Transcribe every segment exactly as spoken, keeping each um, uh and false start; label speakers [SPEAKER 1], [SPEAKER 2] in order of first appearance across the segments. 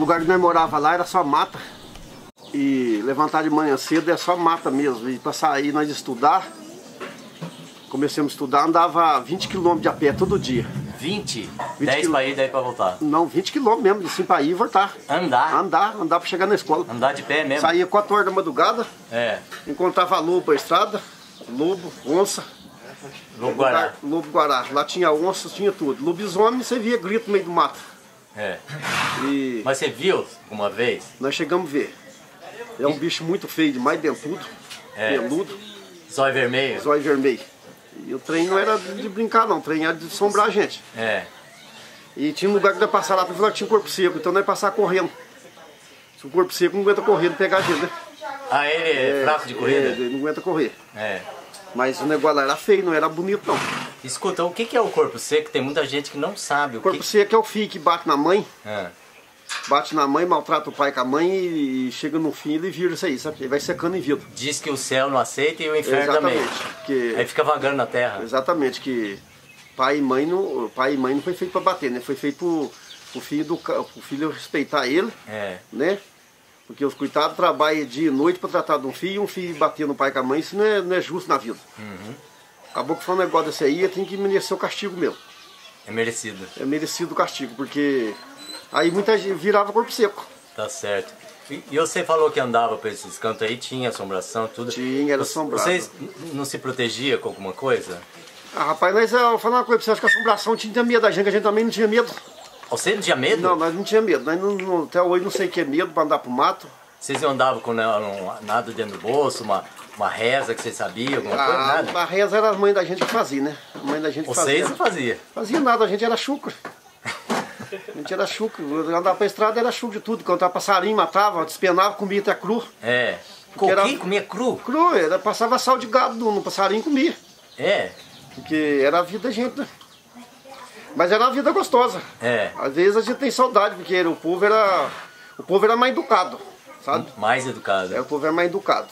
[SPEAKER 1] lugar que nós morava lá era só mata. E levantar de manhã cedo é só mata mesmo. E para sair nós estudar, comecemos a estudar, andava vinte quilômetros de a pé todo dia.
[SPEAKER 2] vinte? dez para ir, dez para voltar?
[SPEAKER 1] Não, vinte quilômetros mesmo, assim para ir e voltar.
[SPEAKER 2] Andar?
[SPEAKER 1] Andar, andar para chegar na escola.
[SPEAKER 2] Andar de pé mesmo?
[SPEAKER 1] Saía quatro horas da madrugada,
[SPEAKER 2] é.
[SPEAKER 1] Encontrava lobo na estrada, lobo, onça.
[SPEAKER 2] Lobo-guará.
[SPEAKER 1] Lobo-guará. Lá tinha onça, tinha tudo. Lobisomem, você via grito no meio do mato.
[SPEAKER 2] É.
[SPEAKER 1] E
[SPEAKER 2] mas você viu uma vez?
[SPEAKER 1] Nós chegamos a ver. É um bicho muito feio, demais dentudo, é. Peludo.
[SPEAKER 2] Zóio vermelho?
[SPEAKER 1] Zóio vermelho. E o trem não era de brincar não, o trem era de assombrar a gente.
[SPEAKER 2] É.
[SPEAKER 1] E tinha um lugar que nós passar lá, porque tinha um corpo seco, então nós passar correndo. Se o corpo seco não aguenta correr, não pegar a gente, né?
[SPEAKER 2] Ah, ele é, é fraco de corrida?
[SPEAKER 1] É, ele não aguenta correr.
[SPEAKER 2] É.
[SPEAKER 1] Mas o negócio lá era feio, não era bonito não.
[SPEAKER 2] Escuta, o que é o corpo seco? Tem muita gente que não sabe.
[SPEAKER 1] O corpo que... seco é o filho que bate na mãe.
[SPEAKER 2] É.
[SPEAKER 1] Bate na mãe, maltrata o pai com a mãe e chega no fim ele vira isso aí, sabe? Ele vai secando em vida.
[SPEAKER 2] Diz que o céu não aceita e o inferno
[SPEAKER 1] exatamente,
[SPEAKER 2] também.
[SPEAKER 1] Que...
[SPEAKER 2] Aí fica vagando na terra.
[SPEAKER 1] Exatamente, que pai e mãe não, pai e mãe não foi feito para bater, né? Foi feito pro, pro filho do pro filho respeitar ele,
[SPEAKER 2] é.
[SPEAKER 1] Né? Porque os coitados trabalham dia e noite para tratar de um filho e um filho bater no pai com a mãe, isso não é, não é justo na vida.
[SPEAKER 2] Uhum.
[SPEAKER 1] Acabou que foi um negócio desse aí, tem que merecer o castigo mesmo.
[SPEAKER 2] É merecido.
[SPEAKER 1] É merecido o castigo, porque aí muita gente virava corpo seco.
[SPEAKER 2] Tá certo. E, e você falou que andava por esses cantos aí, tinha assombração, tudo.
[SPEAKER 1] Tinha, era assombrado.
[SPEAKER 2] Vocês não se protegia com alguma coisa?
[SPEAKER 1] Ah, rapaz, nós, eu vou falar uma coisa pra você, acho que a assombração tinha medo da gente, que a gente também não tinha medo.
[SPEAKER 2] Você não tinha medo?
[SPEAKER 1] Não, nós não tinha medo. Nós não, não, até hoje não sei o que é medo para andar pro mato.
[SPEAKER 2] Vocês não andavam com nada dentro do bolso, uma, uma reza que vocês sabiam, alguma
[SPEAKER 1] ah,
[SPEAKER 2] coisa? Nada?
[SPEAKER 1] A reza era a mãe da gente que fazia, né? A mãe da gente
[SPEAKER 2] vocês
[SPEAKER 1] fazia.
[SPEAKER 2] Vocês não faziam?
[SPEAKER 1] Fazia nada, a gente era chucro. A gente era chucro. Andar pra estrada era chucro de tudo. Quando passarinho, matava, despenava, comia até cru.
[SPEAKER 2] É. Coquinho era... comia cru?
[SPEAKER 1] Cru, era, passava sal de gado no, no passarinho e comia.
[SPEAKER 2] É.
[SPEAKER 1] Porque era a vida da gente, né? Mas era uma vida gostosa.
[SPEAKER 2] É.
[SPEAKER 1] Às vezes a gente tem saudade, porque o povo era, o povo era mais educado, sabe?
[SPEAKER 2] Mais educado.
[SPEAKER 1] É, o povo era mais educado.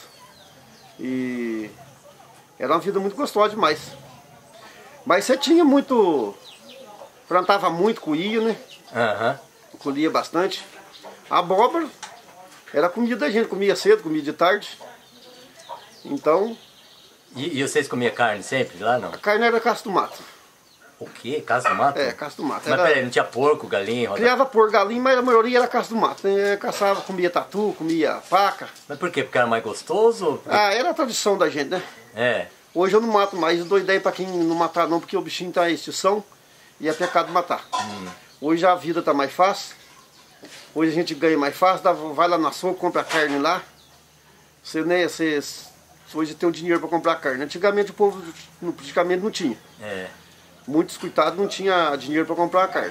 [SPEAKER 1] E era uma vida muito gostosa demais. Mas você tinha muito... Plantava muito, colhia, né?
[SPEAKER 2] Aham. Uhum.
[SPEAKER 1] Colhia bastante. A abóbora era comida da gente, comia cedo, comia de tarde. Então...
[SPEAKER 2] E, e vocês comiam carne sempre lá, não?
[SPEAKER 1] A carne era caça do mato.
[SPEAKER 2] O quê? Caça do mato?
[SPEAKER 1] É, caça do mato.
[SPEAKER 2] Mas era... peraí, não tinha porco, galinha? Roda...
[SPEAKER 1] Criava porco, galinha, mas a maioria era caça do mato. Né? Caçava, comia tatu, comia paca.
[SPEAKER 2] Mas por quê? Porque era mais gostoso? Porque...
[SPEAKER 1] Ah, era a tradição da gente, né?
[SPEAKER 2] É.
[SPEAKER 1] Hoje eu não mato mais, eu dou ideia pra quem não matar não, porque o bichinho tá em extinção e é pecado matar. Hum. Hoje a vida tá mais fácil, hoje a gente ganha mais fácil, dá, vai lá no açougue, compra a carne lá. Você, né, você, hoje tem o dinheiro para comprar carne. Antigamente o povo praticamente não tinha.
[SPEAKER 2] É.
[SPEAKER 1] Muitos coitados não tinham dinheiro para comprar a carne.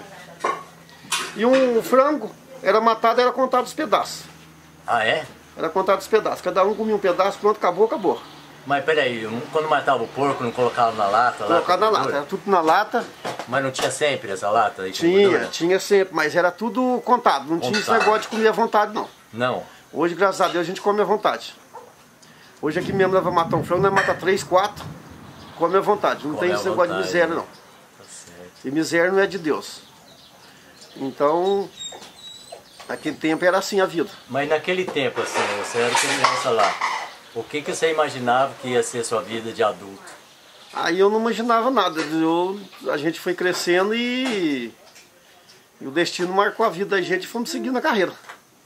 [SPEAKER 1] E um frango era matado, era contado os pedaços.
[SPEAKER 2] Ah, é?
[SPEAKER 1] Era contado os pedaços. Cada um comia um pedaço, pronto, acabou, acabou.
[SPEAKER 2] Mas peraí, quando matava o porco, não colocava na lata?
[SPEAKER 1] Colocava na lata, era tudo na lata.
[SPEAKER 2] Mas não tinha sempre essa lata?
[SPEAKER 1] Tinha, tinha sempre, mas era tudo contado. Não contado. Tinha esse negócio de comer à vontade, não.
[SPEAKER 2] Não?
[SPEAKER 1] Hoje, graças a Deus, a gente come à vontade. Hoje aqui mesmo, nós vamos matar um frango, nós mata três, quatro, come à vontade. Não come tem esse negócio vontade, de miséria, não.
[SPEAKER 2] Tá certo.
[SPEAKER 1] E miséria não é de Deus. Então, naquele tempo era assim a vida.
[SPEAKER 2] Mas naquele tempo, assim, você era criança lá, o que, que você imaginava que ia ser a sua vida de adulto?
[SPEAKER 1] Aí eu não imaginava nada. Eu, a gente foi crescendo e, e o destino marcou a vida da gente e fomos seguindo a carreira.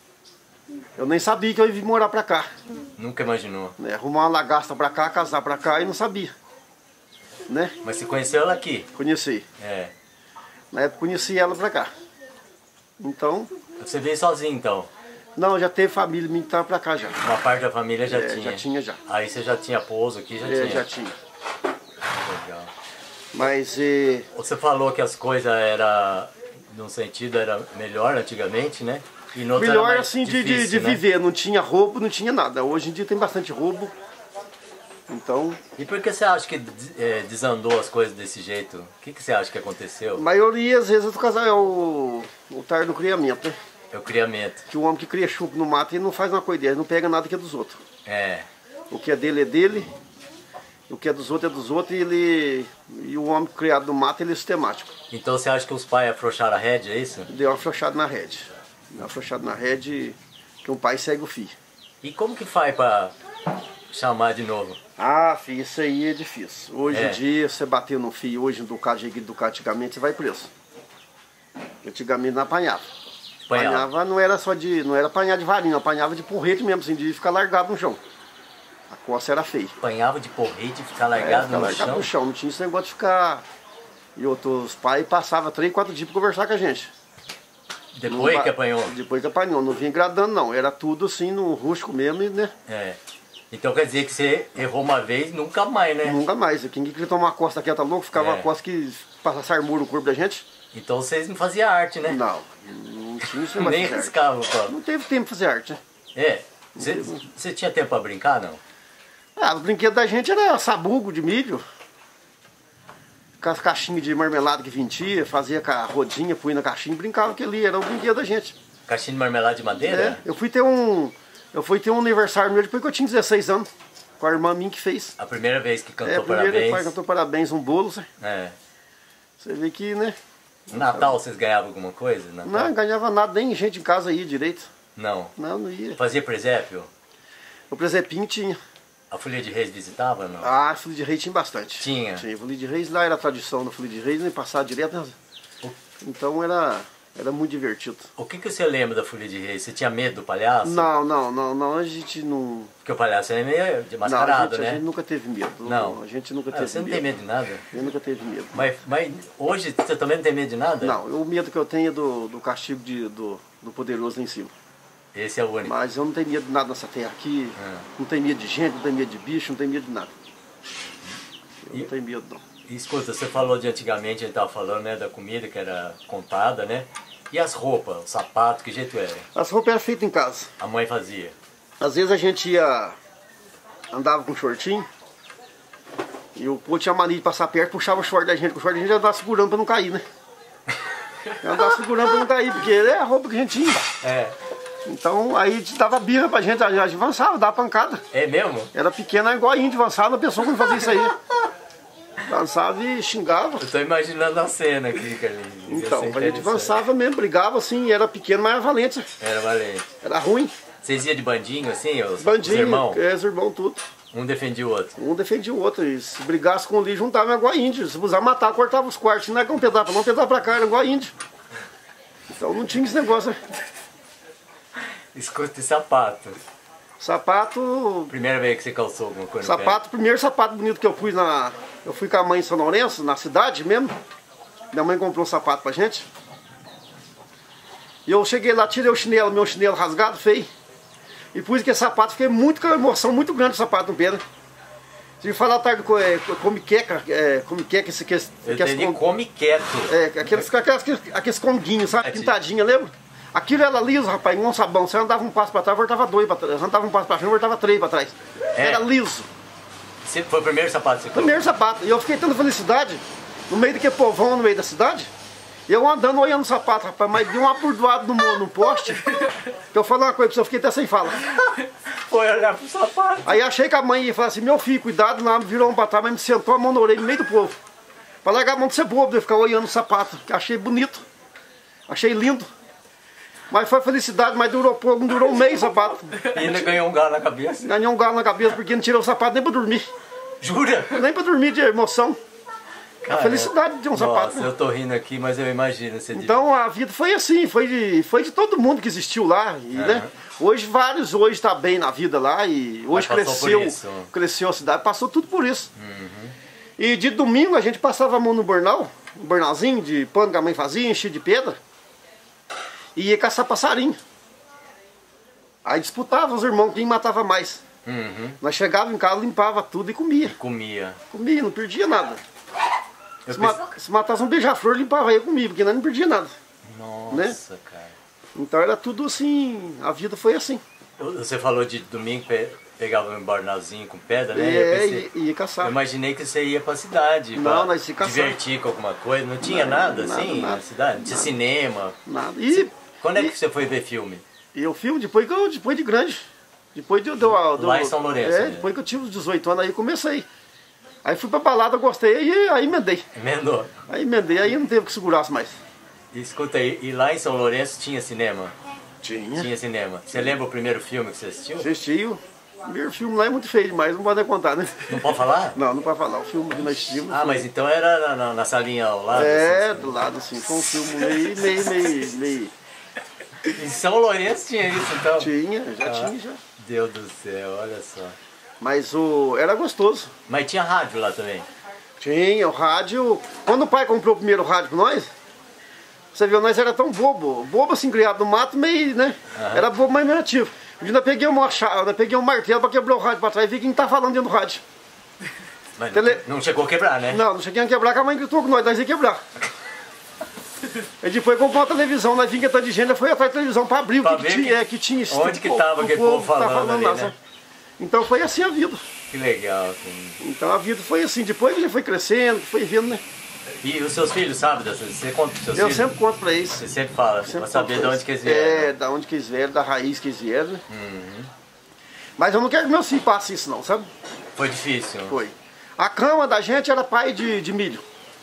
[SPEAKER 1] Eu nem sabia que eu ia vir morar pra cá.
[SPEAKER 2] Nunca imaginou?
[SPEAKER 1] Né? Arrumar uma lagarta pra cá, casar pra cá e não sabia. Né?
[SPEAKER 2] Mas você conheceu ela aqui?
[SPEAKER 1] Conheci.
[SPEAKER 2] É.
[SPEAKER 1] Na época conheci ela pra cá. Então...
[SPEAKER 2] Você veio sozinho então?
[SPEAKER 1] Não, já teve família minha que estava pra cá já.
[SPEAKER 2] Uma parte da família já
[SPEAKER 1] é,
[SPEAKER 2] tinha?
[SPEAKER 1] Já tinha já.
[SPEAKER 2] Aí você já tinha pouso aqui? Já
[SPEAKER 1] é,
[SPEAKER 2] tinha?
[SPEAKER 1] já tinha.
[SPEAKER 2] Legal.
[SPEAKER 1] Mas... É...
[SPEAKER 2] Você falou que as coisas eram, num sentido, era melhor antigamente, né? E no outro
[SPEAKER 1] melhor
[SPEAKER 2] era
[SPEAKER 1] assim
[SPEAKER 2] difícil,
[SPEAKER 1] de, de, de
[SPEAKER 2] né?
[SPEAKER 1] viver, não tinha roubo, não tinha nada. Hoje em dia tem bastante roubo. Então...
[SPEAKER 2] E por que você acha que é, desandou as coisas desse jeito? O que, que você acha que aconteceu?
[SPEAKER 1] A maioria, às vezes, do casal é o, o tarde do criamento, né?
[SPEAKER 2] É o criamento.
[SPEAKER 1] Que o homem que cria chuco no mato, ele não faz uma coisa dele, ele não pega nada que é dos outros.
[SPEAKER 2] É.
[SPEAKER 1] O que é dele é dele, o que é dos outros é dos outros, e, ele, e o homem criado no mato, ele é sistemático.
[SPEAKER 2] Então você acha que os pais afrouxaram a rédea, é isso?
[SPEAKER 1] Deu uma afrouxada na rede. Afrouxado na rede, que um pai segue o filho.
[SPEAKER 2] E como que faz pra chamar de novo?
[SPEAKER 1] Ah, filho, isso aí é difícil. Hoje
[SPEAKER 2] É.
[SPEAKER 1] em dia, você bater no fio, hoje no Ducado, jegue Ducado, antigamente, você vai preso. Antigamente não apanhava.
[SPEAKER 2] Apanhava.
[SPEAKER 1] Apanhava não era só de. Não era apanhar de varinha, apanhava de porrete mesmo, assim, de ficar largado no chão. A coça era feia.
[SPEAKER 2] Apanhava de porrete e ficar
[SPEAKER 1] É,
[SPEAKER 2] largado
[SPEAKER 1] ficar
[SPEAKER 2] no
[SPEAKER 1] largado
[SPEAKER 2] chão?
[SPEAKER 1] no chão. Não tinha esse negócio de ficar. E outros pais passavam três, quatro dias pra conversar com a gente.
[SPEAKER 2] Depois
[SPEAKER 1] Não
[SPEAKER 2] que
[SPEAKER 1] va-
[SPEAKER 2] apanhou?
[SPEAKER 1] Depois que apanhou. Não vinha gradando, não. Era tudo assim, no rústico mesmo, e, né?
[SPEAKER 2] É. Então quer dizer que você errou uma vez, nunca mais, né?
[SPEAKER 1] Nunca mais. Quem queria tomar uma costa aqui, tá louco? Ficava
[SPEAKER 2] É.
[SPEAKER 1] uma costa que passava armura no corpo da gente.
[SPEAKER 2] Então vocês não faziam arte, né?
[SPEAKER 1] Não. Não tinha esse negócio
[SPEAKER 2] Nem
[SPEAKER 1] de arte.
[SPEAKER 2] riscavam, pô.
[SPEAKER 1] Não teve tempo pra fazer arte, né?
[SPEAKER 2] É. Você, você tinha tempo pra brincar, não?
[SPEAKER 1] Ah, os brinquedos da gente era sabugo de milho. Com as caixinhas de marmelada que vendia, fazia com a rodinha, punha na caixinha e brincava aquilo ali. Era o brinquedo da gente.
[SPEAKER 2] Caixinha de marmelada de
[SPEAKER 1] É,
[SPEAKER 2] madeira?
[SPEAKER 1] eu fui ter um. Eu fui ter um aniversário meu depois que eu tinha dezesseis anos. Com a irmã minha que fez.
[SPEAKER 2] A primeira vez que cantou
[SPEAKER 1] É, a primeira
[SPEAKER 2] parabéns.
[SPEAKER 1] pai cantou parabéns, um bolo. Você
[SPEAKER 2] É.
[SPEAKER 1] você vê que, né?
[SPEAKER 2] Natal vocês ganhavam alguma coisa? Natal?
[SPEAKER 1] Não, ganhava nada, nem gente em casa ia direito.
[SPEAKER 2] Não.
[SPEAKER 1] Não, não ia.
[SPEAKER 2] Fazia presépio?
[SPEAKER 1] O presepinho tinha.
[SPEAKER 2] A Folha de Reis visitava, não?
[SPEAKER 1] Ah, folia de reis tinha bastante.
[SPEAKER 2] Tinha?
[SPEAKER 1] Tinha. Folia de reis lá era a tradição da folia de reis, nem passava direto. Né?
[SPEAKER 2] O-
[SPEAKER 1] Então era, era muito divertido.
[SPEAKER 2] O que, que você lembra da Folha de Reis? Você tinha medo do palhaço?
[SPEAKER 1] Não, não, não, não, a gente não.
[SPEAKER 2] Porque o palhaço é meio de
[SPEAKER 1] Não,
[SPEAKER 2] mascarado,
[SPEAKER 1] a gente,
[SPEAKER 2] né?
[SPEAKER 1] a gente nunca teve medo.
[SPEAKER 2] Não.
[SPEAKER 1] A gente nunca
[SPEAKER 2] Ah,
[SPEAKER 1] teve
[SPEAKER 2] você não
[SPEAKER 1] medo.
[SPEAKER 2] tem medo de nada?
[SPEAKER 1] A gente nunca teve medo.
[SPEAKER 2] Mas, mas hoje você também não tem medo de nada?
[SPEAKER 1] Não, o medo que eu tenho é do, do castigo de, do, do poderoso lá em cima.
[SPEAKER 2] Esse é o único.
[SPEAKER 1] Mas eu não tenho medo de nada nessa terra aqui.
[SPEAKER 2] É.
[SPEAKER 1] Não tenho medo de gente, não tenho medo de bicho, não tenho medo de nada. Eu
[SPEAKER 2] E-
[SPEAKER 1] não tenho medo, não.
[SPEAKER 2] E escuta, você falou de antigamente, a gente tava falando, né, da comida que era contada, né? E as roupas, o sapato, que jeito era?
[SPEAKER 1] As roupas eram feitas em casa.
[SPEAKER 2] A mãe fazia.
[SPEAKER 1] Às vezes a gente ia. Andava com shortinho. E o povo tinha mania de passar perto, puxava o short da gente, com o short da gente andava segurando pra não cair, né? Andava segurando pra não cair, porque é a roupa que a gente tinha.
[SPEAKER 2] É.
[SPEAKER 1] Então aí dava birra pra gente, a gente avançava, dava pancada.
[SPEAKER 2] É mesmo?
[SPEAKER 1] Era pequena igual a índio, avançava, a pessoa quando fazia isso aí. Avançava e xingava.
[SPEAKER 2] Eu tô imaginando a cena aqui, Carlinhos. Devia
[SPEAKER 1] Então,
[SPEAKER 2] ser
[SPEAKER 1] a gente
[SPEAKER 2] interessante.
[SPEAKER 1] avançava mesmo, brigava assim, era pequeno, mas era valente.
[SPEAKER 2] Era valente.
[SPEAKER 1] Era ruim.
[SPEAKER 2] Vocês iam de bandinho assim, os, os
[SPEAKER 1] Bandinho,
[SPEAKER 2] irmãos?
[SPEAKER 1] é, os irmãos tudo.
[SPEAKER 2] Um defendia o outro.
[SPEAKER 1] Um defendia o outro. E se brigasse com o ali, juntava igual a índio. Se precisar matar, cortava os quartos. Não é que um pedaço pra lá, um pedaço pra cá, era igual a índio. Então não tinha esse negócio. Né?
[SPEAKER 2] Escuta, e sapato?
[SPEAKER 1] Sapato.
[SPEAKER 2] Primeira vez que você calçou alguma coisa no pé?
[SPEAKER 1] Sapato, primeiro sapato bonito que eu fui na. Eu fui com a mãe em São Lourenço, na cidade mesmo. Minha mãe comprou um sapato pra gente. E eu cheguei lá, tirei o chinelo, meu chinelo rasgado, feio. E pus aquele sapato, fiquei muito com uma emoção muito grande do sapato no pé. Né? Se falar tarde com é, come queca, é, come queca, esse, esse,
[SPEAKER 2] Eu
[SPEAKER 1] aqueles
[SPEAKER 2] entendi,
[SPEAKER 1] com-
[SPEAKER 2] come quieto.
[SPEAKER 1] é, aqueles, aqueles, aqueles, aqueles conguinhos, sabe?
[SPEAKER 2] É, sim.
[SPEAKER 1] Pintadinha, lembra? Aquilo era liso, rapaz, igual um sabão. Você andava um passo pra trás, voltava dois pra trás. Você andava um passo pra frente, voltava três pra trás.
[SPEAKER 2] É.
[SPEAKER 1] Era liso.
[SPEAKER 2] Você, foi o primeiro sapato que você
[SPEAKER 1] Primeiro sapato. E eu fiquei tendo felicidade, no meio daquele povão, no meio da cidade. Eu andando, olhando o sapato, rapaz, mas deu uma burdoada no, mo- no poste. Que eu falei uma coisa pra você, eu fiquei até sem fala.
[SPEAKER 2] Foi olhar pro sapato.
[SPEAKER 1] Aí achei que a mãe ia falar assim, meu filho, cuidado, lá, virou um pra trás, mas me sentou a mão na orelha no meio do povo. Pra largar a mão de ser bobo, de ficar olhando o sapato, que achei bonito. Achei lindo. Mas foi felicidade, mas durou pouco, não durou um mês o sapato.
[SPEAKER 2] E ainda ganhou um galo na cabeça.
[SPEAKER 1] Ganhei um galo na cabeça porque não tirei o sapato nem pra dormir.
[SPEAKER 2] Jura?
[SPEAKER 1] Nem pra dormir de emoção. A
[SPEAKER 2] Cara,
[SPEAKER 1] felicidade de um sapato.
[SPEAKER 2] Nossa, eu tô rindo aqui, mas eu imagino. Você
[SPEAKER 1] Então a vida foi assim, foi de, foi de todo mundo que existiu lá. E, né? Hoje vários hoje está bem na vida lá e hoje
[SPEAKER 2] Mas passou
[SPEAKER 1] cresceu,
[SPEAKER 2] por isso.
[SPEAKER 1] cresceu a cidade, passou tudo por isso.
[SPEAKER 2] Uhum.
[SPEAKER 1] E de domingo a gente passava a mão no bornal, um bornalzinho de pano que a mãe fazia, enchia de pedra, e ia caçar passarinho. Aí disputava os irmãos quem matava mais.
[SPEAKER 2] Uhum.
[SPEAKER 1] Nós chegava em casa, limpava tudo e comia.
[SPEAKER 2] Comia.
[SPEAKER 1] Comia, não perdia nada.
[SPEAKER 2] Eu
[SPEAKER 1] Se,
[SPEAKER 2] pense-
[SPEAKER 1] ma- se matasse um beija-flor, limpava aí comia, porque nós não perdia nada.
[SPEAKER 2] Nossa, cara.
[SPEAKER 1] Então era tudo assim, a vida foi assim.
[SPEAKER 2] Você falou de domingo, pe- pegava um barnalzinho com pedra, né? Eu,
[SPEAKER 1] É,
[SPEAKER 2] pensei-
[SPEAKER 1] e, e ia caçar.
[SPEAKER 2] eu imaginei que você ia pra cidade,
[SPEAKER 1] Não,
[SPEAKER 2] pra
[SPEAKER 1] nós ia caçar.
[SPEAKER 2] divertir com alguma coisa. Não tinha
[SPEAKER 1] Nada,
[SPEAKER 2] nada,
[SPEAKER 1] nada,
[SPEAKER 2] assim
[SPEAKER 1] nada.
[SPEAKER 2] na cidade? Não tinha cinema?
[SPEAKER 1] Nada. E,
[SPEAKER 2] Quando é
[SPEAKER 1] e-
[SPEAKER 2] que você foi ver filme?
[SPEAKER 1] e eu filme depois, que eu, depois de grande. Depois de eu deu, deu,
[SPEAKER 2] Lá em São Lourenço,
[SPEAKER 1] É,
[SPEAKER 2] né?
[SPEAKER 1] depois que eu tive os dezoito anos, aí comecei. Aí fui pra balada, gostei, e aí emendei.
[SPEAKER 2] Emendou.
[SPEAKER 1] Aí emendei, aí não teve que segurasse mais.
[SPEAKER 2] Escuta aí, e lá em São Lourenço tinha cinema?
[SPEAKER 1] Tinha.
[SPEAKER 2] Tinha cinema. Você lembra o primeiro filme que você assistiu?
[SPEAKER 1] Assistiu. O primeiro filme lá é muito feio demais, não pode nem contar, né?
[SPEAKER 2] Não pode falar?
[SPEAKER 1] Não, não pode falar. O filme que nós assistimos.
[SPEAKER 2] Ah, mas então era na, na, na salinha ao lado?
[SPEAKER 1] É,
[SPEAKER 2] assim,
[SPEAKER 1] do lado assim. Foi um filme meio, meio, meio, meio...
[SPEAKER 2] Em São Lourenço tinha isso, então?
[SPEAKER 1] Tinha, já
[SPEAKER 2] ah,
[SPEAKER 1] tinha, já.
[SPEAKER 2] Deus do céu, olha só.
[SPEAKER 1] Mas o... era gostoso.
[SPEAKER 2] Mas tinha rádio lá também?
[SPEAKER 1] Tinha, o rádio... Quando o pai comprou o primeiro rádio pra nós, você viu, nós era tão bobo. Bobo assim, criado no mato, meio, né? Uhum. Era bobo, mas meio ativo. Eu ainda peguei, uma chave, ainda peguei um martelo pra quebrar o rádio pra trás e vi quem tá falando dentro do rádio.
[SPEAKER 2] Mas
[SPEAKER 1] Tele...
[SPEAKER 2] não chegou a quebrar, né?
[SPEAKER 1] Não, não cheguei a quebrar, que a mãe gritou com nós, nós ia quebrar. Aí depois comprou uma televisão, nós vimos que tanto de gente, foi atrás da televisão pra abrir
[SPEAKER 2] pra
[SPEAKER 1] o que, que, tinha, é, que tinha.
[SPEAKER 2] Onde que tava aquele povo falando, falando ali, né?
[SPEAKER 1] Então foi assim a vida.
[SPEAKER 2] Que legal. Assim.
[SPEAKER 1] Então a vida foi assim, depois ele foi crescendo, foi vendo, né?
[SPEAKER 2] E os seus filhos, sabe? Você conta pros seus
[SPEAKER 1] Eu
[SPEAKER 2] filhos?
[SPEAKER 1] sempre conto pra eles.
[SPEAKER 2] Você sempre fala,
[SPEAKER 1] sempre
[SPEAKER 2] pra saber de onde que eles vieram.
[SPEAKER 1] É, da onde que eles vieram, da raiz que eles vieram.
[SPEAKER 2] Uhum.
[SPEAKER 1] Mas eu não quero que meu filho passe isso não, sabe?
[SPEAKER 2] Foi difícil.
[SPEAKER 1] Foi. A cama da gente era pai de, de milho.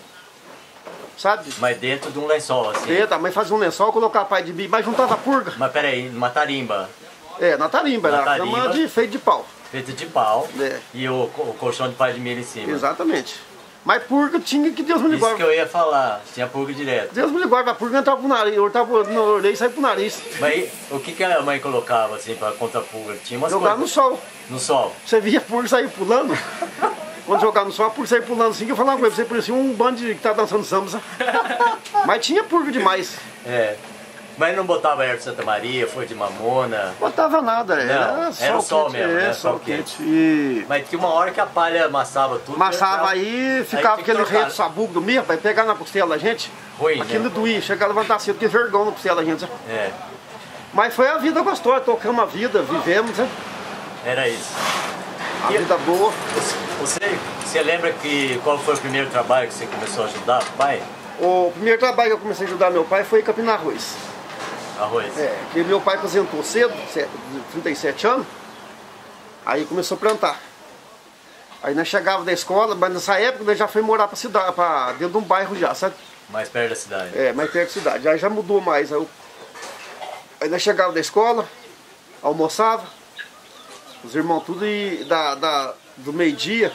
[SPEAKER 1] Sabe?
[SPEAKER 2] Mas dentro de um lençol, assim.
[SPEAKER 1] Dentro, a mãe fazia um lençol, colocava pai de milho, mas juntava purga.
[SPEAKER 2] Mas peraí, numa tarimba.
[SPEAKER 1] É, na tarimba,
[SPEAKER 2] na
[SPEAKER 1] era
[SPEAKER 2] tarimba,
[SPEAKER 1] a cama de, feita de pau.
[SPEAKER 2] Feita de pau.
[SPEAKER 1] É.
[SPEAKER 2] E o, o colchão de pai de milho em cima.
[SPEAKER 1] Exatamente. Mas purga tinha que Deus me ligou.
[SPEAKER 2] Isso que eu ia falar, tinha purga direto.
[SPEAKER 1] Deus me ligou, a purga entrava pro nariz, eu tava no orelha e saia pro nariz.
[SPEAKER 2] Mas o que, que a mãe colocava assim pra contra a purga? Tinha umas
[SPEAKER 1] Jogava
[SPEAKER 2] coisas...
[SPEAKER 1] no sol.
[SPEAKER 2] No sol?
[SPEAKER 1] Você via a purga sair pulando. Quando jogava no sol, a purga sair pulando assim, que eu falava com ele, você parecia um bando de, que tá dançando samba, sabe? Mas tinha purga demais.
[SPEAKER 2] É. Mas não botava erva de Santa Maria, foi de mamona?
[SPEAKER 1] Botava nada, era,
[SPEAKER 2] não,
[SPEAKER 1] sol
[SPEAKER 2] era o sol
[SPEAKER 1] quente,
[SPEAKER 2] mesmo,
[SPEAKER 1] é,
[SPEAKER 2] né?
[SPEAKER 1] sol quente. E...
[SPEAKER 2] Mas tinha uma hora que a palha amassava tudo.
[SPEAKER 1] Amassava aí, ficava
[SPEAKER 2] aí
[SPEAKER 1] aquele reto sabugo do milho, pra pegar na costela da gente.
[SPEAKER 2] Ruim,
[SPEAKER 1] aquilo
[SPEAKER 2] né?
[SPEAKER 1] doía, chegar a levantar cedo, que vergão na costela da gente, sabe?
[SPEAKER 2] É.
[SPEAKER 1] Mas foi a vida gostosa, tocamos a vida, vivemos, né?
[SPEAKER 2] Era isso.
[SPEAKER 1] A
[SPEAKER 2] e
[SPEAKER 1] vida boa.
[SPEAKER 2] Você, você lembra que qual foi o primeiro trabalho que você começou a ajudar o pai?
[SPEAKER 1] O primeiro trabalho que eu comecei a ajudar meu pai foi capinar arroz.
[SPEAKER 2] Arroz?
[SPEAKER 1] É, porque meu pai aposentou cedo, trinta e sete anos, aí começou a plantar. Aí nós chegávamos da escola, mas nessa época nós já foi morar pra cidade, pra dentro de um bairro já, sabe?
[SPEAKER 2] Mais perto da cidade?
[SPEAKER 1] É, mais perto da cidade. Aí já mudou mais. Aí, eu... aí nós chegávamos da escola, almoçava, os irmãos tudo e da, da, do meio-dia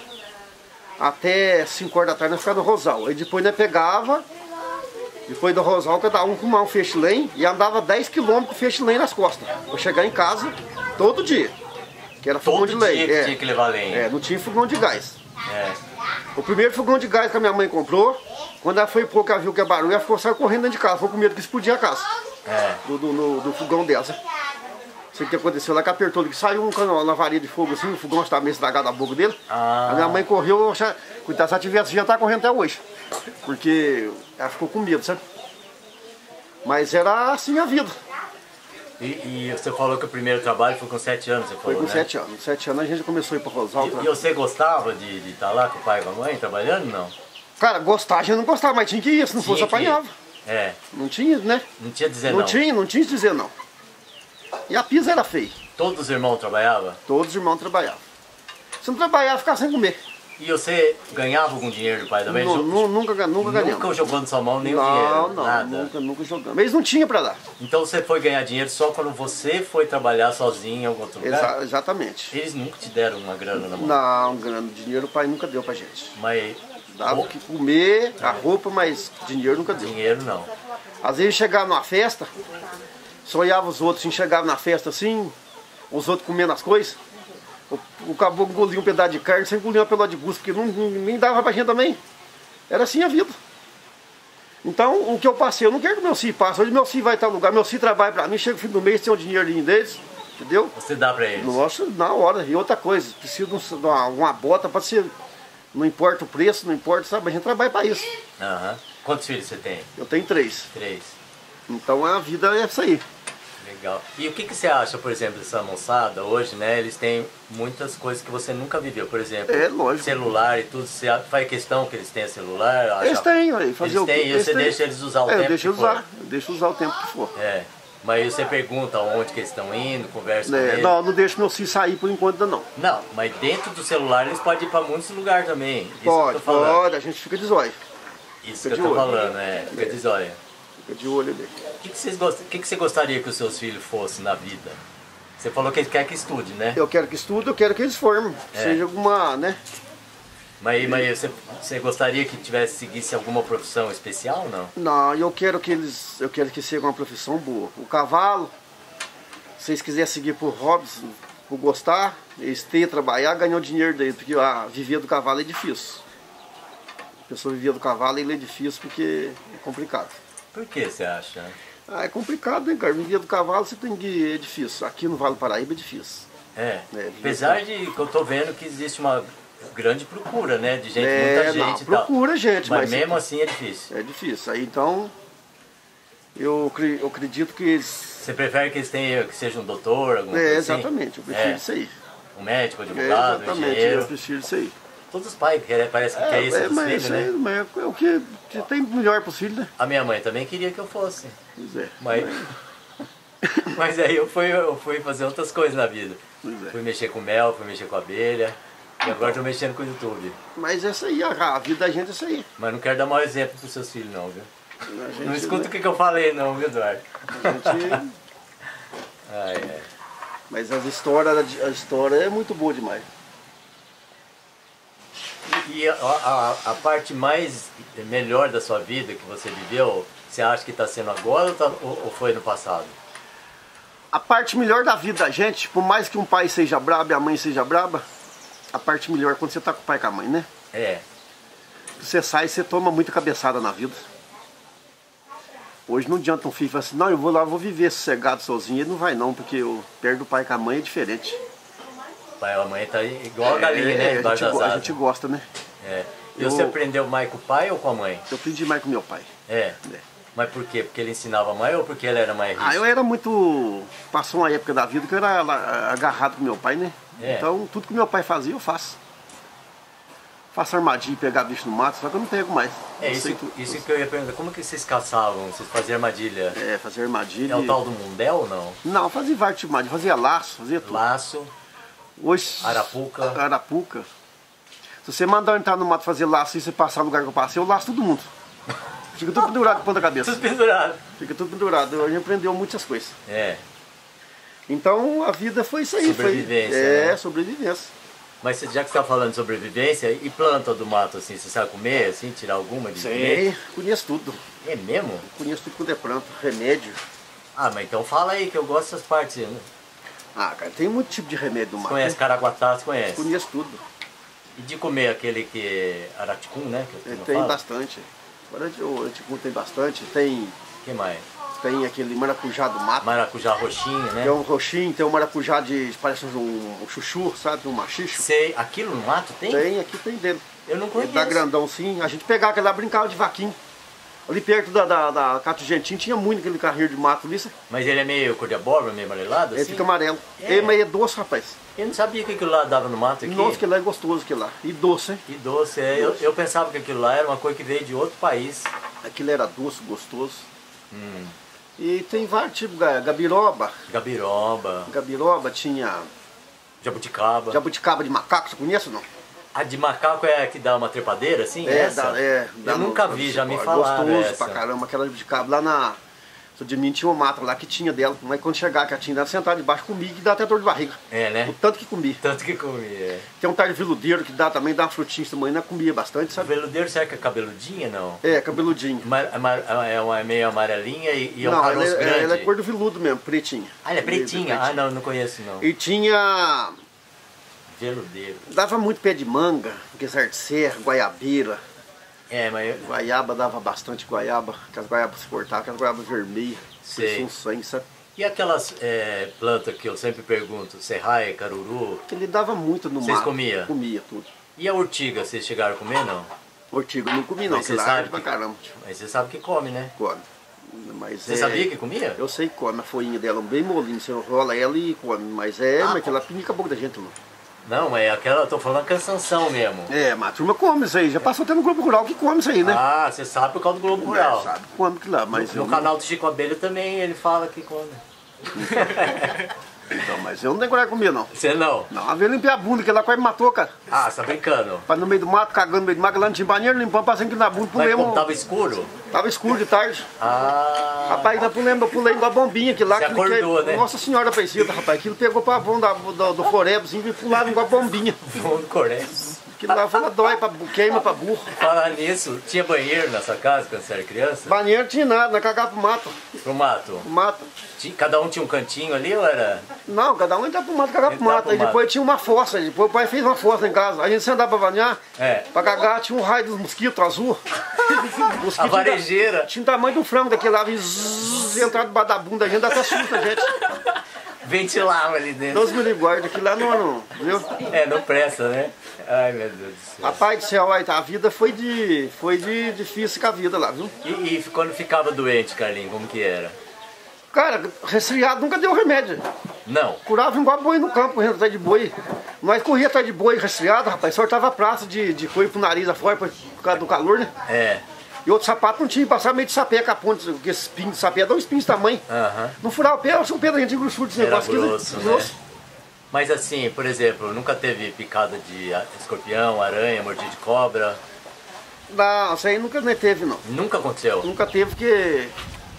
[SPEAKER 1] até cinco horas da tarde nós ficávamos no Rosal. Aí depois nós pegava, depois do Rosal, cada um com um feixe-lenha e andava dez quilômetros com feixe-lenha nas costas. Pra chegar em casa todo dia. Que era fogão
[SPEAKER 2] todo
[SPEAKER 1] de lenha.
[SPEAKER 2] Dia que
[SPEAKER 1] é.
[SPEAKER 2] tinha que levar lenha.
[SPEAKER 1] É, não tinha fogão de gás.
[SPEAKER 2] É.
[SPEAKER 1] O primeiro fogão de gás que a minha mãe comprou, quando ela foi pôr, que ela viu que é barulho, ela ficou saiu correndo dentro de casa, ficou com medo que explodia a casa.
[SPEAKER 2] É.
[SPEAKER 1] Do, do, no, do fogão dela. Sei o que aconteceu lá, que apertou, que saiu um cano, uma varinha de fogo assim, o fogão estava meio estragado na boca dele.
[SPEAKER 2] Ah.
[SPEAKER 1] A minha mãe correu, coitada, se ela tivesse, já tá correndo até hoje. Porque ela ficou com medo, sabe? Mas era assim a vida.
[SPEAKER 2] E, e você falou que o primeiro trabalho foi com sete anos, você falou,
[SPEAKER 1] Foi com
[SPEAKER 2] né?
[SPEAKER 1] sete anos. Sete anos a gente começou a ir para Rosal.
[SPEAKER 2] E, e você gostava de, de estar lá com o pai e com a mãe trabalhando, não?
[SPEAKER 1] Cara, gostar a gente não gostava, mas tinha que ir, se não
[SPEAKER 2] Tinha
[SPEAKER 1] fosse
[SPEAKER 2] que ir.
[SPEAKER 1] apanhava.
[SPEAKER 2] É.
[SPEAKER 1] Não tinha, né?
[SPEAKER 2] Não tinha dizer
[SPEAKER 1] Não
[SPEAKER 2] não.
[SPEAKER 1] tinha, não tinha que dizer não. E a pisa era feia.
[SPEAKER 2] Todos os irmãos trabalhavam?
[SPEAKER 1] Todos os irmãos trabalhavam. Se não trabalhava, ficava sem comer.
[SPEAKER 2] E você ganhava algum dinheiro do pai também?
[SPEAKER 1] Nu-
[SPEAKER 2] Jo-
[SPEAKER 1] nu- Nunca, nunca ganhamos.
[SPEAKER 2] Nunca jogou na sua mão nenhum
[SPEAKER 1] Não,
[SPEAKER 2] dinheiro?
[SPEAKER 1] não,
[SPEAKER 2] Nada?
[SPEAKER 1] nunca, nunca jogamos. Eles não tinham pra dar.
[SPEAKER 2] Então você foi ganhar dinheiro só quando você foi trabalhar sozinho em algum outro lugar?
[SPEAKER 1] Exa- exatamente.
[SPEAKER 2] Eles nunca te deram uma grana na mão?
[SPEAKER 1] Não, grana, dinheiro o pai nunca deu pra gente.
[SPEAKER 2] Mas
[SPEAKER 1] Dava o
[SPEAKER 2] o
[SPEAKER 1] que comer, a roupa, mas dinheiro nunca deu.
[SPEAKER 2] dinheiro não.
[SPEAKER 1] Às vezes chegava numa festa, só olhava os outros, assim, chegava na festa assim, os outros comendo as coisas. O, o caboclo engolia um pedaço de carne, sem engolir uma pelota de gusto, porque não, não- nem dava pra gente também. Era assim a vida. Então, o que eu passei, eu não quero que meu filho passe. Hoje meu filho vai estar no lugar, meu filho trabalha pra mim, chega no fim do mês, tem o dinheirinho deles, entendeu?
[SPEAKER 2] Você dá pra eles?
[SPEAKER 1] Nossa, na hora. E outra coisa, precisa de um- de uma, uma bota pra ser. Não importa o preço, não importa, sabe? A gente trabalha pra isso.
[SPEAKER 2] Aham. Quantos filhos você tem?
[SPEAKER 1] Eu tenho três.
[SPEAKER 2] Três.
[SPEAKER 1] Então a vida é essa aí.
[SPEAKER 2] Legal. E o que, que você acha, por exemplo, dessa moçada hoje, né? Eles têm muitas coisas que você nunca viveu. Por exemplo,
[SPEAKER 1] É, lógico.
[SPEAKER 2] celular e tudo. Você faz questão que eles tenham celular? Acha-
[SPEAKER 1] Eles têm, aí, fazer
[SPEAKER 2] Eles
[SPEAKER 1] o quê?
[SPEAKER 2] têm, e
[SPEAKER 1] Eles
[SPEAKER 2] você
[SPEAKER 1] têm.
[SPEAKER 2] deixa eles usar o
[SPEAKER 1] É,
[SPEAKER 2] tempo
[SPEAKER 1] eu deixo
[SPEAKER 2] que for.
[SPEAKER 1] usar. Eu deixo usar o tempo que for.
[SPEAKER 2] É. Mas você pergunta onde que eles estão indo, conversa com
[SPEAKER 1] É,
[SPEAKER 2] eles.
[SPEAKER 1] não, não deixo meu filho sair por enquanto ainda não.
[SPEAKER 2] Não, mas dentro do celular eles podem ir pra muitos lugares também. Isso
[SPEAKER 1] Pode,
[SPEAKER 2] que eu tô falando.
[SPEAKER 1] pode, a gente fica de zóio.
[SPEAKER 2] Isso
[SPEAKER 1] fica
[SPEAKER 2] que eu
[SPEAKER 1] de
[SPEAKER 2] tô
[SPEAKER 1] olho.
[SPEAKER 2] falando, é. Fica de zóia.
[SPEAKER 1] Fica de olho ali.
[SPEAKER 2] O que, que, vocês gost... que, que você gostaria que os seus filhos fossem na vida? Você falou que quer que estude, né?
[SPEAKER 1] Eu quero que estude, eu quero que eles formem.
[SPEAKER 2] É.
[SPEAKER 1] Seja alguma, né?
[SPEAKER 2] Mas, mas você, você gostaria que tivesse seguisse alguma profissão especial ou não?
[SPEAKER 1] Não, eu quero que eles. Eu quero que seja uma profissão boa. O cavalo, se vocês quiserem seguir por hobbies, por gostar, eles têm trabalhar, ganhar o dinheiro daí, porque ah, viver do cavalo é difícil. A pessoa viver do cavalo ele é difícil porque é complicado.
[SPEAKER 2] Por que você acha?
[SPEAKER 1] Ah, é complicado, né, cara? Viver do cavalo você tem que. É difícil. Aqui no Vale do Paraíba é difícil.
[SPEAKER 2] É.
[SPEAKER 1] É,
[SPEAKER 2] Apesar de que eu tô vendo que existe uma grande procura, né? De gente,
[SPEAKER 1] É,
[SPEAKER 2] muita
[SPEAKER 1] não,
[SPEAKER 2] gente e tal.
[SPEAKER 1] procura gente,
[SPEAKER 2] Mas
[SPEAKER 1] mas
[SPEAKER 2] mesmo assim é difícil.
[SPEAKER 1] é difícil. Aí então eu, cre- eu acredito que eles.
[SPEAKER 2] Você prefere que eles tenham, que seja um doutor, alguma
[SPEAKER 1] É,
[SPEAKER 2] coisa assim?
[SPEAKER 1] exatamente, eu prefiro
[SPEAKER 2] É.
[SPEAKER 1] isso aí.
[SPEAKER 2] Um médico,
[SPEAKER 1] É,
[SPEAKER 2] advogado, um
[SPEAKER 1] exatamente,
[SPEAKER 2] engenheiro.
[SPEAKER 1] eu prefiro isso aí.
[SPEAKER 2] Todos os pais querem, parece que quer isso
[SPEAKER 1] é,
[SPEAKER 2] dos
[SPEAKER 1] mas
[SPEAKER 2] filhos,
[SPEAKER 1] isso aí,
[SPEAKER 2] né?
[SPEAKER 1] mas é o que, que tem melhor para os filhos, né?
[SPEAKER 2] A minha mãe também queria que eu fosse.
[SPEAKER 1] Pois é.
[SPEAKER 2] Mas, mas aí eu fui, eu fui fazer outras coisas na vida.
[SPEAKER 1] Pois é.
[SPEAKER 2] Fui mexer com mel, fui mexer com abelha. E agora estou mexendo com o YouTube.
[SPEAKER 1] Mas é isso aí, a, a vida da gente é isso aí.
[SPEAKER 2] Mas não quero dar mau exemplo para os seus filhos não, viu?
[SPEAKER 1] A gente,
[SPEAKER 2] Não escuta o
[SPEAKER 1] né,
[SPEAKER 2] que, que eu falei não, viu, Eduardo?
[SPEAKER 1] a gente,
[SPEAKER 2] Ai, ai.
[SPEAKER 1] mas as histórias, a história é muito boa demais.
[SPEAKER 2] E a, a, a parte mais melhor da sua vida que você viveu, você acha que está sendo agora ou, tá, ou, ou foi no passado?
[SPEAKER 1] A parte melhor da vida da gente, por mais que um pai seja brabo e a mãe seja braba, a parte melhor é quando você tá com o pai e com a mãe, né?
[SPEAKER 2] É.
[SPEAKER 1] Você sai e você toma muita cabeçada na vida. Hoje não adianta um filho falar assim, não, eu vou lá, eu vou viver sossegado sozinho. Ele não vai não, porque eu perto do pai com a mãe é diferente.
[SPEAKER 2] O pai e a mãe tá igual a galinha,
[SPEAKER 1] É,
[SPEAKER 2] né?
[SPEAKER 1] a,
[SPEAKER 2] Embaixo
[SPEAKER 1] gente,
[SPEAKER 2] das
[SPEAKER 1] go- a
[SPEAKER 2] asas.
[SPEAKER 1] gente gosta, né?
[SPEAKER 2] É. E
[SPEAKER 1] Eu-
[SPEAKER 2] você aprendeu mais com o pai ou com a mãe?
[SPEAKER 1] Eu aprendi mais com meu pai.
[SPEAKER 2] É.
[SPEAKER 1] É.
[SPEAKER 2] Mas por quê? Porque ele ensinava mais ou porque ele era mais rígido?
[SPEAKER 1] Ah, eu era muito... Passou uma época da vida que eu era lá, agarrado com meu pai, né?
[SPEAKER 2] É.
[SPEAKER 1] Então tudo que meu pai fazia eu faço. Faço armadilha e pegar bicho no mato, só que eu não pego mais.
[SPEAKER 2] É
[SPEAKER 1] Eu
[SPEAKER 2] isso,
[SPEAKER 1] sei tu-
[SPEAKER 2] isso que eu ia perguntar. Como que vocês caçavam? Vocês faziam armadilha?
[SPEAKER 1] É, fazer armadilha.
[SPEAKER 2] É o tal do mundel ou não?
[SPEAKER 1] Não, fazia vários tipos de armadilha, fazia laço, fazia tudo.
[SPEAKER 2] Laço,
[SPEAKER 1] Hoje,
[SPEAKER 2] arapuca.
[SPEAKER 1] Arapuca. Se você mandar eu entrar no mato fazer laço e você passar no lugar que eu passei, eu laço todo mundo. Fica tudo pendurado de ponta cabeça.
[SPEAKER 2] Tudo pendurado.
[SPEAKER 1] Fica tudo pendurado. A gente aprendeu muitas coisas.
[SPEAKER 2] É.
[SPEAKER 1] Então a vida foi isso aí.
[SPEAKER 2] Sobrevivência,
[SPEAKER 1] Foi, é,
[SPEAKER 2] né?
[SPEAKER 1] sobrevivência.
[SPEAKER 2] Mas você- já que você está falando de sobrevivência, e planta do mato, assim, você sabe comer, assim, tirar alguma de comer?
[SPEAKER 1] Sei, conheço tudo.
[SPEAKER 2] É mesmo?
[SPEAKER 1] Conheço tudo quanto é planta, remédio.
[SPEAKER 2] Ah, mas então fala aí, que eu gosto dessas partes. Né?
[SPEAKER 1] Ah, cara, tem muito tipo de remédio no mato.
[SPEAKER 2] Conhece
[SPEAKER 1] né?
[SPEAKER 2] caraguatá, você conhece?
[SPEAKER 1] Conheço tudo.
[SPEAKER 2] E de comer aquele que é araticum, né? Que
[SPEAKER 1] É,
[SPEAKER 2] eu
[SPEAKER 1] tem
[SPEAKER 2] falo?
[SPEAKER 1] bastante. Agora o antigo tem bastante. Tem,
[SPEAKER 2] que mais?
[SPEAKER 1] tem aquele maracujá do mato.
[SPEAKER 2] Maracujá roxinho, né?
[SPEAKER 1] Tem um roxinho, tem um maracujá de. Parece um, um chuchu, sabe? Um machicho.
[SPEAKER 2] Sei, aquilo no mato tem?
[SPEAKER 1] Tem, aqui tem dentro.
[SPEAKER 2] Eu não
[SPEAKER 1] Ele
[SPEAKER 2] conheço.
[SPEAKER 1] tá grandão sim. A gente pegava aquele lá, brincava de vaquinho. Ali perto da, da, da Cato Gentil tinha muito aquele carrinho de mato ali. Ele
[SPEAKER 2] Mas ele é meio cor de abóbora, meio amarelado, assim?
[SPEAKER 1] fica amarelo.
[SPEAKER 2] É.
[SPEAKER 1] É. Mas é doce, rapaz.
[SPEAKER 2] Eu não sabia que aquilo lá dava no mato aqui.
[SPEAKER 1] Nossa, aquele lá é gostoso, aquele lá. E doce, hein?
[SPEAKER 2] Que doce, é. Eu, eu pensava que aquilo lá era uma coisa que veio de outro país.
[SPEAKER 1] Aquilo era doce, gostoso.
[SPEAKER 2] Hum.
[SPEAKER 1] E tem vários tipos, ga- gabiroba.
[SPEAKER 2] Gabiroba,
[SPEAKER 1] Gabiroba tinha
[SPEAKER 2] jabuticaba.
[SPEAKER 1] jabuticaba de macaco, você conhece ou não?
[SPEAKER 2] A de macaco é a que dá uma trepadeira, assim? essa?
[SPEAKER 1] dá- é. dá
[SPEAKER 2] Eu
[SPEAKER 1] no-
[SPEAKER 2] nunca vi, já me
[SPEAKER 1] é
[SPEAKER 2] falaram
[SPEAKER 1] gostoso
[SPEAKER 2] essa.
[SPEAKER 1] pra caramba, aquela jabuticaba lá na... Sou de mim tinha uma mata lá que tinha dela, mas quando chegar que ela tinha, ela sentava debaixo comigo e dá até dor de barriga.
[SPEAKER 2] É, né?
[SPEAKER 1] O tanto que comi.
[SPEAKER 2] Tanto que comia.
[SPEAKER 1] Tem um tal de veludeiro que dá também, dá uma frutinha também, né? Comia bastante,
[SPEAKER 2] O
[SPEAKER 1] sabe?
[SPEAKER 2] veludeiro será que é cabeludinha, não?
[SPEAKER 1] É, cabeludinho.
[SPEAKER 2] Ama- ama- É uma meio amarelinha e, e é um
[SPEAKER 1] não, ela
[SPEAKER 2] caroço
[SPEAKER 1] é,
[SPEAKER 2] grande.
[SPEAKER 1] ela é cor do veludo mesmo, pretinha.
[SPEAKER 2] Ah, ela é pretinha?
[SPEAKER 1] Pretinha.
[SPEAKER 2] Ah, não, não conheço não.
[SPEAKER 1] E tinha...
[SPEAKER 2] Veludeiro.
[SPEAKER 1] Dava muito pé de manga, quesar de serra, guaiabeira.
[SPEAKER 2] É, mas eu...
[SPEAKER 1] Guaiaba dava bastante guaiaba, aquelas guaiabas se cortavam, aquelas guaiabas vermelhas.
[SPEAKER 2] Sei.
[SPEAKER 1] Parecia um sangue, sabe?
[SPEAKER 2] E aquelas é, plantas que eu sempre pergunto, serraia, caruru,
[SPEAKER 1] Ele dava muito no
[SPEAKER 2] Vocês
[SPEAKER 1] mato.
[SPEAKER 2] comia?
[SPEAKER 1] Comia tudo.
[SPEAKER 2] e a urtiga, vocês chegaram a comer, não?
[SPEAKER 1] Ortiga eu não comi não,
[SPEAKER 2] Mas
[SPEAKER 1] que
[SPEAKER 2] você
[SPEAKER 1] lá
[SPEAKER 2] sabe
[SPEAKER 1] é pra
[SPEAKER 2] que-
[SPEAKER 1] caramba.
[SPEAKER 2] Mas você sabe que come, né?
[SPEAKER 1] Come. Mas
[SPEAKER 2] Você
[SPEAKER 1] é...
[SPEAKER 2] sabia que comia?
[SPEAKER 1] Eu sei que come, a folhinha dela é bem molinha, você rola ela e come. Mas é,
[SPEAKER 2] Ah,
[SPEAKER 1] mas aquela pinica a boca da gente, não.
[SPEAKER 2] Não, mas é aquela, eu tô falando cansanção mesmo.
[SPEAKER 1] É, mas a turma come isso aí. Já passou até no Globo Rural que come isso aí, né?
[SPEAKER 2] Ah, você sabe por causa do Globo
[SPEAKER 1] É,
[SPEAKER 2] Rural.
[SPEAKER 1] sabe, come que lá, mas
[SPEAKER 2] No
[SPEAKER 1] eu
[SPEAKER 2] canal do Chico Abelha também ele fala que come.
[SPEAKER 1] Então, mas eu não tenho coragem de comer, não.
[SPEAKER 2] Você não?
[SPEAKER 1] Não, a vez limpei a bunda, que lá quase me matou, cara.
[SPEAKER 2] Ah, você tá brincando?
[SPEAKER 1] Pra no meio do mato, cagando no meio do mato, lá não tinha banheiro, limpando, passando aqui na bunda,
[SPEAKER 2] Mas
[SPEAKER 1] pulei
[SPEAKER 2] como
[SPEAKER 1] um...
[SPEAKER 2] tava escuro?
[SPEAKER 1] Tava escuro de tarde.
[SPEAKER 2] Ah...
[SPEAKER 1] Rapaz, eu pulei, eu pulei igual a bombinha aqui lá.
[SPEAKER 2] Você acordou,
[SPEAKER 1] que...
[SPEAKER 2] né?
[SPEAKER 1] Nossa Senhora Aparecida, rapaz. Aquilo pegou pra vão da, do, do Corebo, assim, e pulava igual a bombinha.
[SPEAKER 2] Fundo Coré.
[SPEAKER 1] Aquilo lá fala, dói, pra, queima pra burro.
[SPEAKER 2] Falar nisso, tinha banheiro na sua casa quando você era criança?
[SPEAKER 1] Banheiro tinha nada, nós cagava pro mato.
[SPEAKER 2] Pro mato?
[SPEAKER 1] Pro mato.
[SPEAKER 2] Tinha- Cada um tinha um cantinho ali ou era...
[SPEAKER 1] Não, cada um entrava pro mato, cagava pro
[SPEAKER 2] Entrava
[SPEAKER 1] mato.
[SPEAKER 2] pro
[SPEAKER 1] Aí
[SPEAKER 2] mato.
[SPEAKER 1] depois tinha uma fossa, depois o pai fez uma fossa em casa. A gente se andava pra banhar,
[SPEAKER 2] É.
[SPEAKER 1] pra cagar, tinha um raio dos mosquitos azul. Mosquito
[SPEAKER 2] A varejeira.
[SPEAKER 1] Tinha, tinha o tamanho do frango daquele lá, e zzz, entrar debaixo da bunda, a gente dá até susto, a gente.
[SPEAKER 2] Ventilava ali dentro.
[SPEAKER 1] Deus me livre, guarda, aquilo lá não, não, viu?
[SPEAKER 2] É, não presta, né? Ai, meu Deus do céu.
[SPEAKER 1] Rapaz do céu, aí, tá, a vida foi de, foi de difícil com a vida lá, viu?
[SPEAKER 2] E, e quando ficava doente, Carlinhos, como que era?
[SPEAKER 1] Cara, resfriado nunca deu remédio.
[SPEAKER 2] Não.
[SPEAKER 1] Curava igual boi no campo, correndo atrás de boi. Nós corria atrás de boi resfriado, rapaz, sortava a praça de, de coelho pro nariz afora por causa do calor, né?
[SPEAKER 2] É.
[SPEAKER 1] E outro sapato não tinha, passava meio de sapé com a ponte, porque esse espinho de sapé dá um espinho de tamanho.
[SPEAKER 2] Aham.
[SPEAKER 1] Não furava o pé, eu sou o pé da gente grossudo desse
[SPEAKER 2] Era
[SPEAKER 1] negócio aqui,
[SPEAKER 2] grosso,
[SPEAKER 1] né?
[SPEAKER 2] né?
[SPEAKER 1] Grosso.
[SPEAKER 2] Mas assim, por exemplo, nunca teve picada de a- escorpião, aranha, mordida de cobra?
[SPEAKER 1] Não, isso aí nunca nem teve, não.
[SPEAKER 2] Nunca aconteceu?
[SPEAKER 1] Nunca teve, porque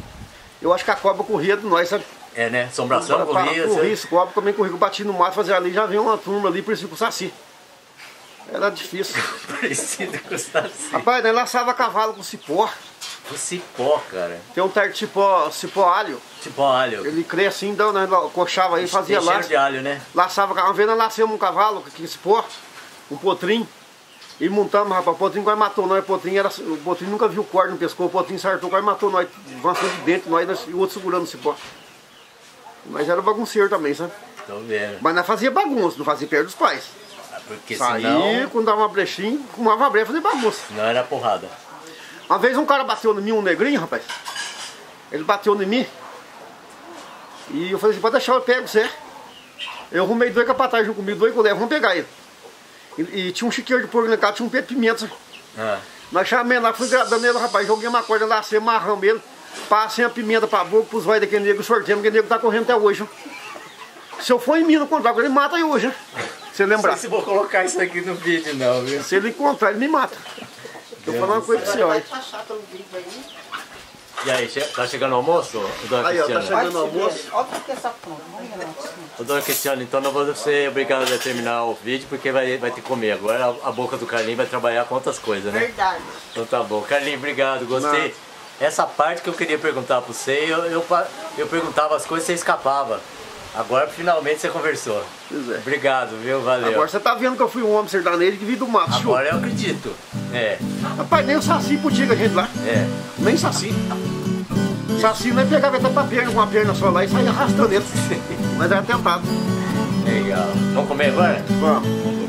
[SPEAKER 1] eu acho que a cobra corria de nós, sabe?
[SPEAKER 2] É, né? Assombração corria.
[SPEAKER 1] Corria,
[SPEAKER 2] você-
[SPEAKER 1] cobra também corria, eu bati no mato, fazia ali, já veio uma turma ali, parecia com o saci. Era difícil.
[SPEAKER 2] Parecido com o saci.
[SPEAKER 1] Rapaz, nós laçava cavalo com cipó.
[SPEAKER 2] O cipó, cara.
[SPEAKER 1] Tem um tal de cipó, cipó alho.
[SPEAKER 2] Tipo alho.
[SPEAKER 1] Ele cresce assim, então nós coxava aí, fazia
[SPEAKER 2] Tem cheiro
[SPEAKER 1] laço.
[SPEAKER 2] de alho, né?
[SPEAKER 1] Laçava, uma vez nós laçamos um cavalo com aquele cipó, um potrinho. E montamos, rapaz, o potrinho quase matou nós. O potrinho, era, o potrinho nunca viu corda no pescoço, o potrinho sartou, quase matou nós. Avançou de dentro, nós, nós e o outro segurando o cipó. Mas era bagunceiro também, sabe?
[SPEAKER 2] Tô vendo.
[SPEAKER 1] Mas nós fazia bagunça, não fazia perto dos pais.
[SPEAKER 2] Ah, Porque
[SPEAKER 1] Saía,
[SPEAKER 2] senão,
[SPEAKER 1] quando dava uma brechinha, fumava uma brecha, fazia bagunça.
[SPEAKER 2] senão era porrada.
[SPEAKER 1] Uma vez um cara bateu em mim, um negrinho, rapaz. Ele bateu em mim. E eu falei assim, pode deixar, eu pego você. Eu arrumei dois capatazes junto comigo, dois que eu levo, vamos pegar ele. E, e tinha um chiqueiro de porco na casa, tinha um pé de pimenta.
[SPEAKER 2] Ah.
[SPEAKER 1] Nós chamamos lá, fui gradando ele, rapaz, joguei uma corda lá, assim, amarramos ele, passei a pimenta pra boca, pros vai daquele negro, sorteamos, aquele negro tá correndo até hoje. Ó. Se eu for em mim no contrato, ele mata eu hoje, né? Se ele lembrar.
[SPEAKER 2] Não sei se vou colocar isso aqui no vídeo não, viu?
[SPEAKER 1] Se ele encontrar, ele me mata. Tô falando uma coisa pra você, olha.
[SPEAKER 2] E aí, che- tá chegando o almoço, dona
[SPEAKER 1] Aí, ó, tá
[SPEAKER 2] Cristiana?
[SPEAKER 1] chegando o almoço.
[SPEAKER 3] Óbvio que essa pronta. Vamos lá.
[SPEAKER 2] Ô, dona Cristiana, então não vou ser obrigado a terminar o vídeo porque vai, vai ter que comer. Agora a, a boca do Carlinhos vai trabalhar com outras coisas, né?
[SPEAKER 3] Verdade.
[SPEAKER 2] Então tá bom. Carlinhos, obrigado, gostei.
[SPEAKER 1] Nada.
[SPEAKER 2] Essa parte que eu queria perguntar pra você, eu, eu, pa- eu perguntava as coisas e você escapava. Agora finalmente você conversou.
[SPEAKER 1] Pois é.
[SPEAKER 2] Obrigado, viu? Valeu.
[SPEAKER 1] Agora você tá vendo que eu fui um homem sertanejo que vi do mato. show.
[SPEAKER 2] Agora eu acredito. É,
[SPEAKER 1] Rapaz, nem o Saci podia com a gente lá.
[SPEAKER 2] é.
[SPEAKER 1] Nem Saci. Saci nós pegava até pra perna, com uma perna só lá e saía arrastando ele. Mas era tentado.
[SPEAKER 2] Legal. Vamos comer agora?
[SPEAKER 1] Vamos.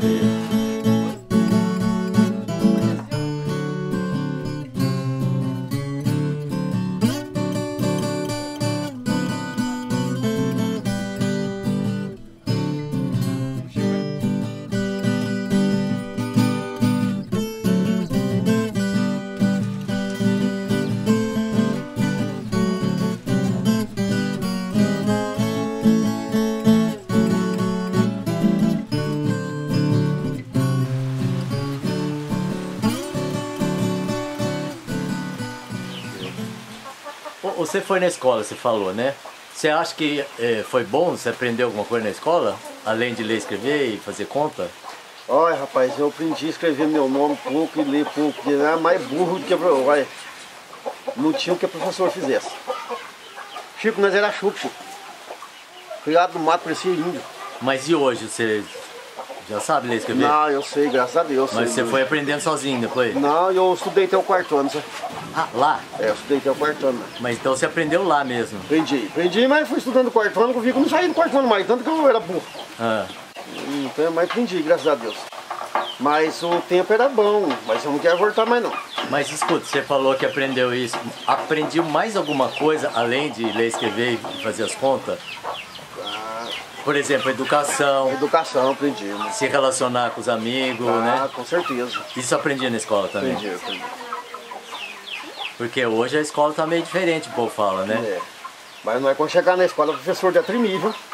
[SPEAKER 2] Ô, Você foi na escola, você falou, né? Você acha que eh, foi bom? Você aprendeu alguma coisa na escola? Além de ler, escrever e fazer conta?
[SPEAKER 1] Olha, rapaz, eu aprendi a escrever meu nome pouco e ler pouco. Porque era mais burro do que... Olha, não tinha o que o professor fizesse. Chico, nós era chupo, Chico. Criado no mato, parecia índio.
[SPEAKER 2] Mas e hoje? Você já sabe ler e escrever?
[SPEAKER 1] Não, eu sei, graças a Deus.
[SPEAKER 2] Mas
[SPEAKER 1] sei.
[SPEAKER 2] você foi aprendendo sozinho depois?
[SPEAKER 1] Não, eu estudei até o quarto ano, sabe?
[SPEAKER 2] Ah, lá?
[SPEAKER 1] É, eu estudei até o quarto ano. Né?
[SPEAKER 2] Mas então você aprendeu lá mesmo?
[SPEAKER 1] Aprendi, aprendi, mas fui estudando o quarto ano, que eu vi que eu não saí do quarto ano mais, tanto que eu era burro.
[SPEAKER 2] Ah,
[SPEAKER 1] Então, mas aprendi, graças a Deus. Mas o tempo era bom, mas eu não quero voltar mais não.
[SPEAKER 2] mas escuta, você falou que aprendeu isso. Aprendeu mais alguma coisa além de ler, escrever e fazer as contas? Por exemplo, educação,
[SPEAKER 1] Educação, aprendi. Né?
[SPEAKER 2] se relacionar com os amigos,
[SPEAKER 1] Ah,
[SPEAKER 2] né?
[SPEAKER 1] com certeza.
[SPEAKER 2] Isso aprendi na escola também.
[SPEAKER 1] Aprendi, aprendi.
[SPEAKER 2] Porque hoje a escola tá meio diferente, o povo fala, né?
[SPEAKER 1] É. Mas não é quando chegar na escola, o professor já tremia, viu?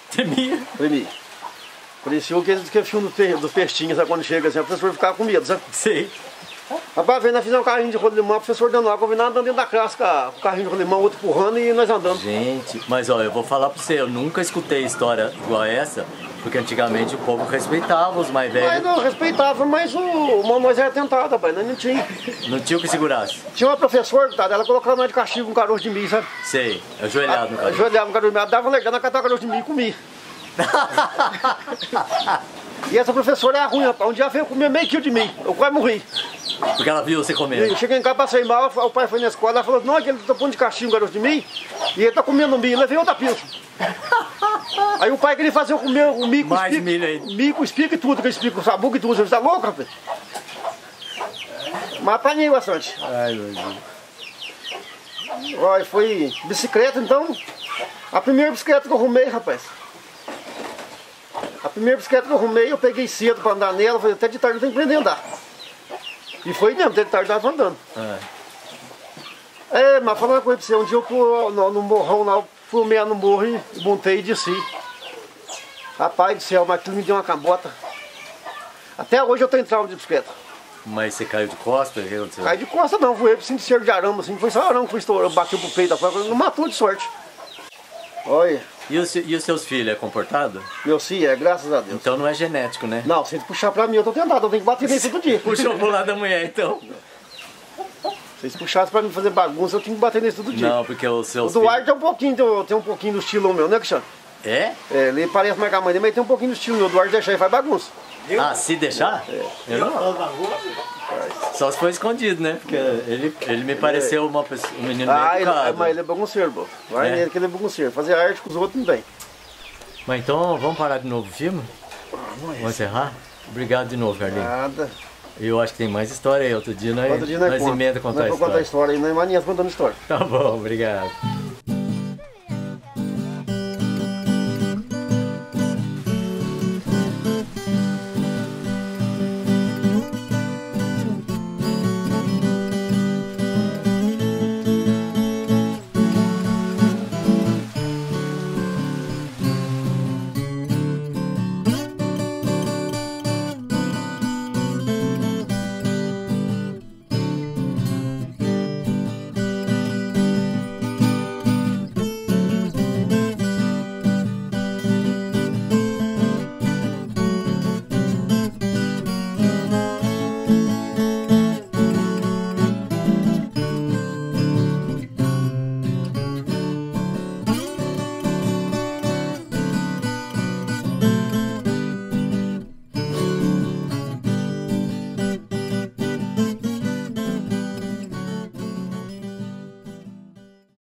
[SPEAKER 2] Temia?
[SPEAKER 1] Tremia. Parecia aquele que é filme do pe- dos peixinhos, sabe? Quando chega assim, o professor ficava com medo, sabe?
[SPEAKER 2] Sei.
[SPEAKER 1] Rapaz, vem, nós fizemos um carrinho de rolimão, o professor dando água, eu vim nadando dentro da classe com a- com o carrinho de rolimão, outro empurrando e nós andando.
[SPEAKER 2] Gente, mas ó, eu vou falar pra você, eu nunca escutei história igual a essa, porque antigamente o povo respeitava os mais
[SPEAKER 1] Mas
[SPEAKER 2] velhos.
[SPEAKER 1] não respeitava, mas o, o nós era tentado, rapaz, nós não tinha.
[SPEAKER 2] Não tinha o que segurasse.
[SPEAKER 1] Tinha uma professora, tá, ela colocava nós de castigo um caroço de milho, sabe?
[SPEAKER 2] Sei, ajoelhado no cara.
[SPEAKER 1] Ajoelhava no caroço de milho, dava um legado, ela catava o caroço de milho e comia. E essa professora era ruim, rapaz. Um dia veio comer meio quilo de milho, eu quase morri.
[SPEAKER 2] Porque ela viu você comendo.
[SPEAKER 1] Eu cheguei em casa, passei mal, o pai foi na escola, ela falou, não, que ele tá pondo de castigo um garoto de milho, e ele tá comendo milho, levei outra pila. Aí o pai queria fazer eu comer o milho com
[SPEAKER 2] Mais
[SPEAKER 1] espiga,
[SPEAKER 2] milho aí.
[SPEAKER 1] milho com espiga e tudo, que espiga com sabugo e tudo, você tá louco, rapaz? Mas apanhei bastante.
[SPEAKER 2] Ai, meu Deus.
[SPEAKER 1] Olha, foi bicicleta, então, a primeira bicicleta que eu arrumei, rapaz. A primeira bicicleta que eu arrumei, eu peguei cedo pra andar nela, falei, até de tarde eu tenho que aprender a andar. E foi mesmo, até de tarde eu tava andando.
[SPEAKER 2] É.
[SPEAKER 1] É, mas falando uma coisa pra você, um dia eu fui no, no morrão lá, eu fui meio no morro e montei e desci. Rapaz do céu, mas aquilo me deu uma cambota. Até hoje eu tenho trauma de bicicleta.
[SPEAKER 2] Mas você caiu de costas? O que aconteceu?
[SPEAKER 1] Caí de costa não, voei pro cinto de cerco de arame, assim, foi só arame que foi estourando, bateu pro peito, não matou de sorte. Olha,
[SPEAKER 2] E os, e os seus filhos, é comportado?
[SPEAKER 1] meu sim, é, graças a Deus.
[SPEAKER 2] Então não é genético, né?
[SPEAKER 1] Não, se ele puxar pra mim, eu tô tentado, eu tenho que bater nele todo dia.
[SPEAKER 2] Puxou pro lado da mulher, então?
[SPEAKER 1] Se eles puxassem pra mim fazer bagunça, eu tinha que bater nele todo dia.
[SPEAKER 2] Não, porque os
[SPEAKER 1] O
[SPEAKER 2] seus
[SPEAKER 1] Duarte tem um pouquinho, tem, tem um pouquinho do estilo meu, né, Cristiano?
[SPEAKER 2] filhos... É?
[SPEAKER 1] É, ele parece mais com a mãe dele, mas tem um pouquinho do estilo meu. O Duarte deixa aí, faz bagunça.
[SPEAKER 2] Ah, se deixar? Eu não. Só se for escondido, né? Porque ele, ele me pareceu uma pessoa, um menino bem
[SPEAKER 1] Ah, ele,
[SPEAKER 2] educado.
[SPEAKER 1] mas ele é bagunceiro, pô. Vai
[SPEAKER 2] É.
[SPEAKER 1] nele que ele é bagunceiro. Fazer arte com os outros não vem.
[SPEAKER 2] Mas então, vamos parar de novo o filme? Vamos encerrar? Obrigado de novo, Carlinhos.
[SPEAKER 1] Nada.
[SPEAKER 2] Eu acho que tem mais história aí. Outro dia nós,
[SPEAKER 1] Outro dia nós
[SPEAKER 2] nós
[SPEAKER 1] conta.
[SPEAKER 2] emenda contar a
[SPEAKER 1] Nós vamos contar a
[SPEAKER 2] história.
[SPEAKER 1] história aí, nós manias contando história.
[SPEAKER 2] Tá bom, obrigado.